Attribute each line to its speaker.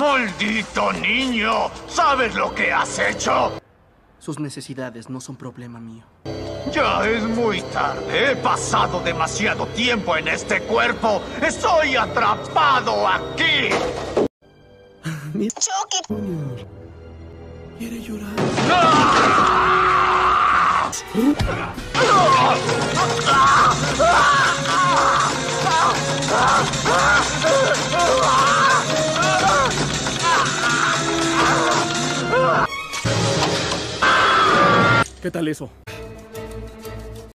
Speaker 1: ¡Maldito niño! ¿Sabes lo que has hecho?
Speaker 2: Sus necesidades no son problema mío.
Speaker 1: Ya es muy tarde. He pasado demasiado tiempo en este cuerpo. ¡Estoy atrapado aquí!
Speaker 2: ¡Chucky! Junior, quiere llorar. ¿Qué tal eso?